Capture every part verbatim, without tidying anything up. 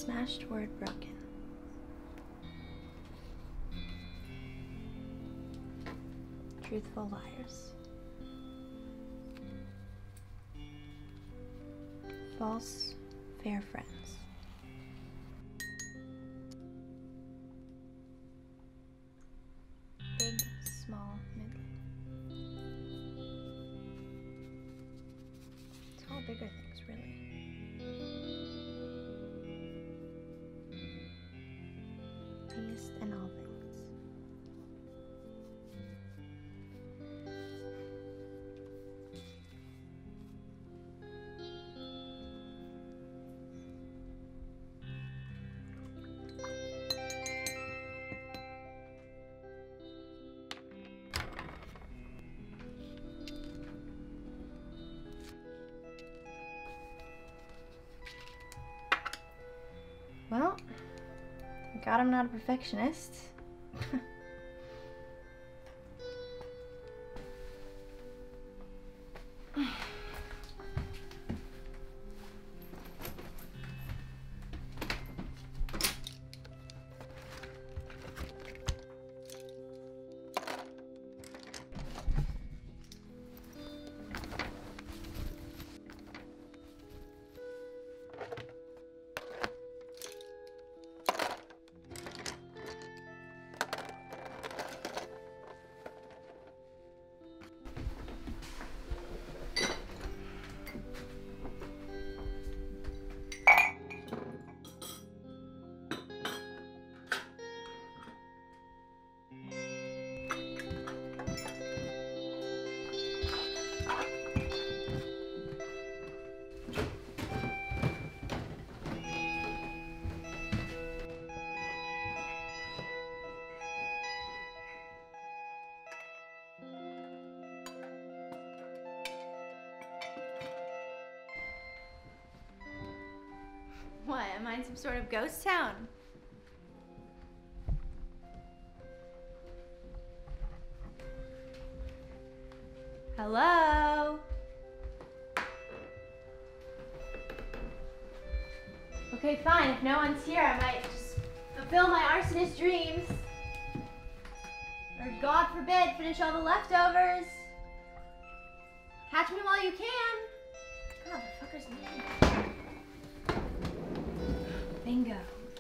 Smashed word broken. Truthful liars. False, fair friends. Big, small, middling. It's all bigger things, really. Least and all things. Well, thank God I'm not a perfectionist. What, am I in some sort of ghost town? Hello? Okay, fine. If no one's here, I might just fulfill my arsonist dreams. Or, God forbid, finish all the leftovers. Catch me while you can. God, the fucker's leaving. Bingo.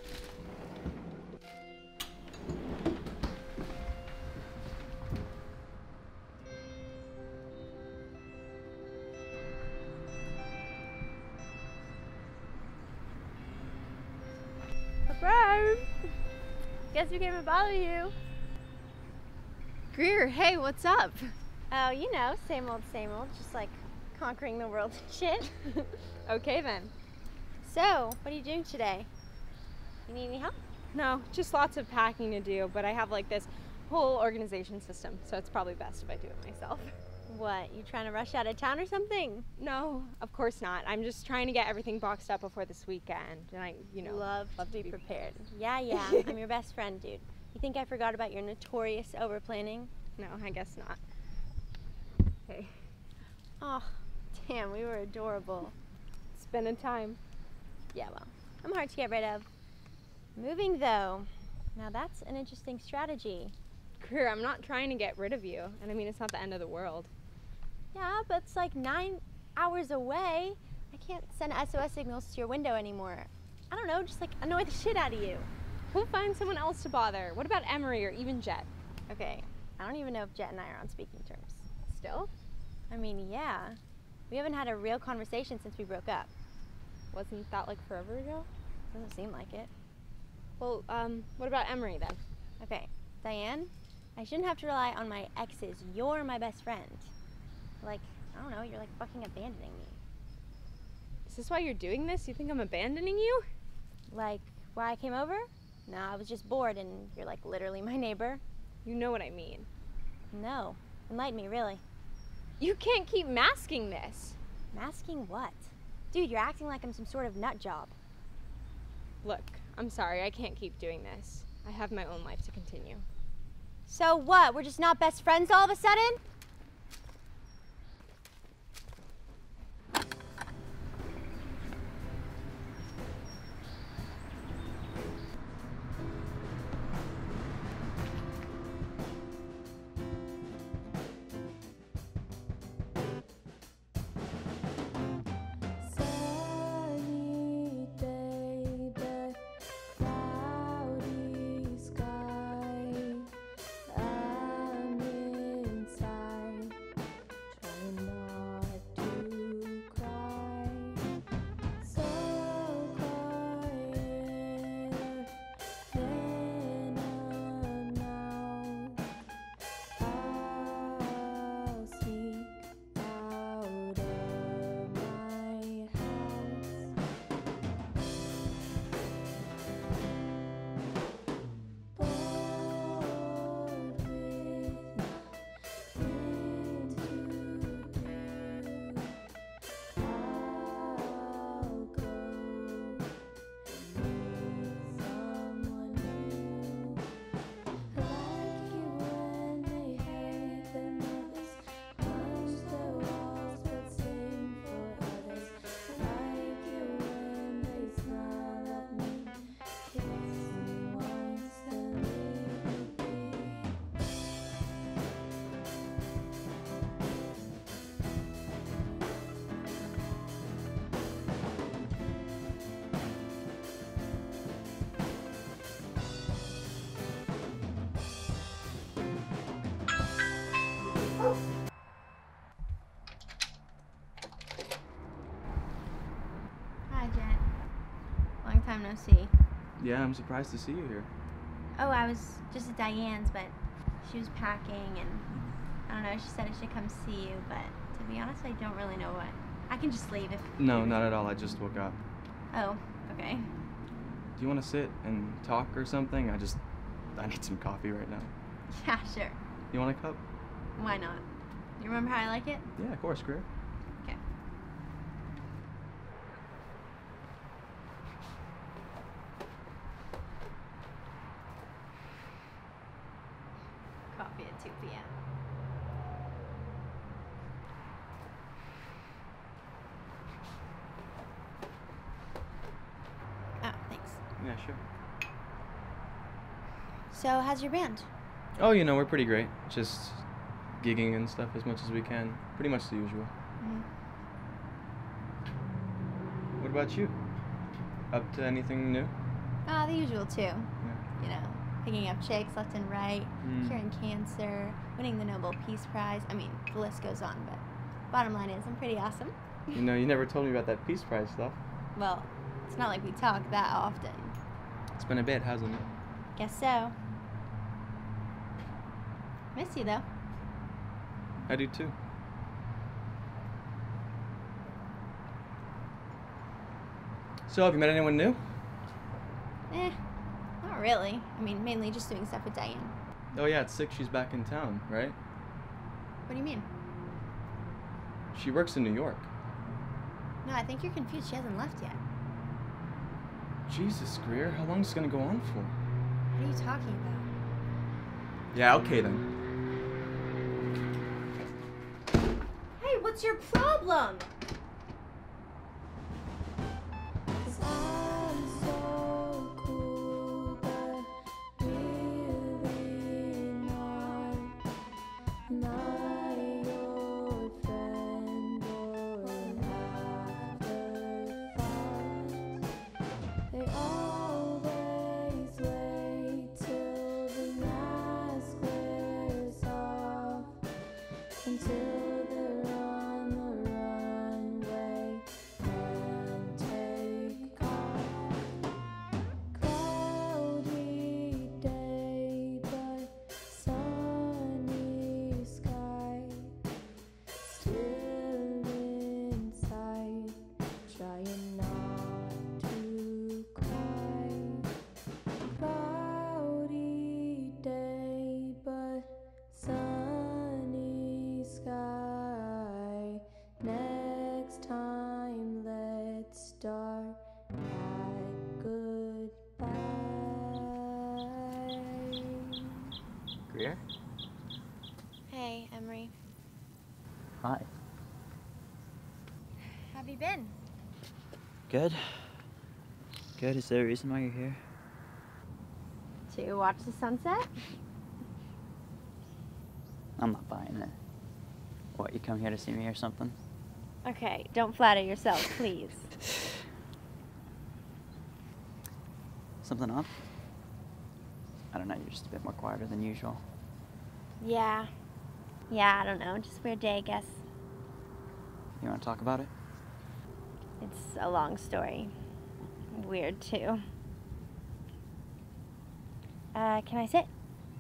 Surprise! Guess we came to bother you. Greer, hey, what's up? Oh, you know, same old, same old, just like conquering the world and shit. Okay then. So, what are you doing today? You need any help? No, just lots of packing to do, but I have like this whole organization system, so it's probably best if I do it myself. What, you trying to rush out of town or something? No, of course not. I'm just trying to get everything boxed up before this weekend, and I, you know, love, love to be, to be prepared. Yeah, yeah, I'm your best friend, dude. You think I forgot about your notorious over-planning? No, I guess not. Hey. Oh, damn, we were adorable. It's been a time. Yeah, well, I'm hard to get rid of. Moving, though, now that's an interesting strategy. Greer, I'm not trying to get rid of you, and I mean, it's not the end of the world. Yeah, but it's like nine hours away. I can't send S O S signals to your window anymore. I don't know, just like annoy the shit out of you. We'll find someone else to bother. What about Emery or even Jet? Okay, I don't even know if Jet and I are on speaking terms. Still? I mean, yeah. We haven't had a real conversation since we broke up. Wasn't that like forever ago? Doesn't seem like it. Well, um, what about Emery then? Okay, Diane, I shouldn't have to rely on my exes. You're my best friend. Like, I don't know, you're like fucking abandoning me. Is this why you're doing this? You think I'm abandoning you? Like, why I came over? No, I was just bored and you're like literally my neighbor. You know what I mean. No, enlighten me, really. You can't keep masking this. Masking what? Dude, you're acting like I'm some sort of nut job. Look, I'm sorry, I can't keep doing this. I have my own life to continue. So what? We're just not best friends all of a sudden? no see. Yeah, I'm surprised to see you here. Oh, I was just at Diane's, but she was packing, and I don't know, she said I should come see you, but to be honest, I don't really know what. I can just leave if... No, not at all. I just woke up. Oh, okay. Do you want to sit and talk or something? I just... I need some coffee right now. Yeah, sure. You want a cup? Why not? You remember how I like it? Yeah, of course, Greer. Okay. Coffee at two p m Oh, thanks. Yeah, sure. So, how's your band? Oh, you know, we're pretty great. Just gigging and stuff as much as we can. Pretty much the usual. Mm-hmm. What about you? Up to anything new? Ah, the usual too. Yeah. You know, picking up chicks left and right, Mm. curing cancer, winning the Nobel Peace Prize. I mean, the list goes on, but bottom line is I'm pretty awesome. You know, you never told me about that Peace Prize stuff. Well, it's not like we talk that often. It's been a bit, hasn't it? Guess so. Miss you though. I do too. So, have you met anyone new? Eh, not really. I mean, mainly just doing stuff with Diane. Oh yeah, it's sick she's back in town, right? What do you mean? She works in New York. No, I think you're confused. She hasn't left yet. Jesus, Greer, how long is this gonna go on for? What are you talking about? Yeah, okay then. Hey, what's your problem? Greer? Hey, Emery. Hi. How have you been? Good. Good. Is there a reason why you're here? To watch the sunset? I'm not buying it. What, you come here to see me or something? Okay, don't flatter yourself, please. Something up? I don't know, you're just a bit more quieter than usual. Yeah. Yeah, I don't know. Just a weird day, I guess. You want to talk about it? It's a long story. Weird, too. Uh, can I sit?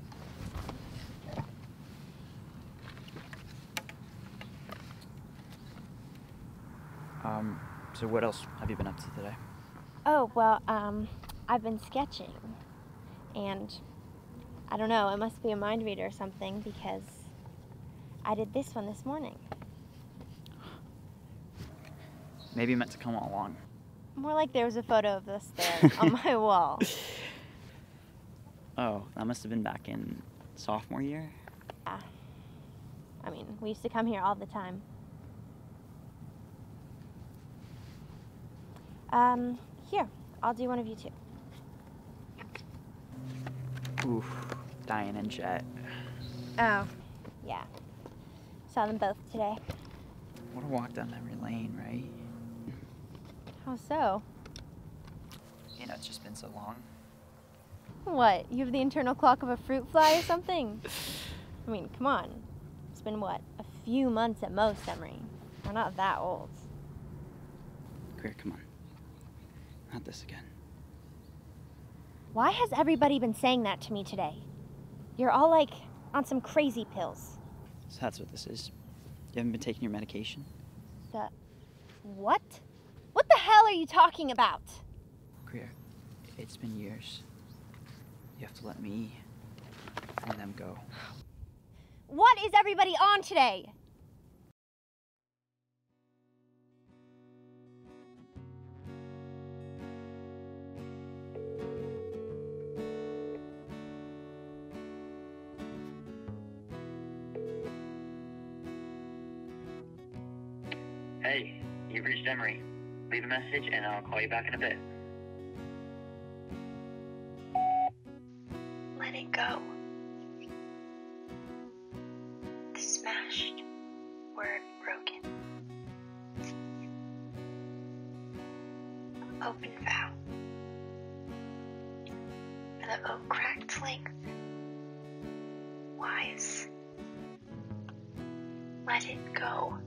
Um, so what else have you been up to today? Oh, well, um, I've been sketching. And I don't know, it must be a mind reader or something because I did this one this morning. Maybe you meant to come all along. More like there was a photo of this there on my wall. Oh, that must have been back in sophomore year? Yeah. I mean, we used to come here all the time. Um, here, I'll do one of you two. Oof, Diane and Jet. Oh, yeah. Saw them both today. What a walk down memory lane, right? How so? You know, it's just been so long. What, you have the internal clock of a fruit fly or something? I mean, come on. It's been, what, a few months at most, Emery. We're not that old. Greer, come on. Not this again. Why has everybody been saying that to me today? You're all like on some crazy pills. So that's what this is. You haven't been taking your medication? The what? What the hell are you talking about? Greer, it's been years. You have to let me and them go. What is everybody on today? Hey, you've reached Emery. Leave a message and I'll call you back in a bit. Let it go. The smashed word broken. Open vow. For the oak cracked length. Wise. Let it go.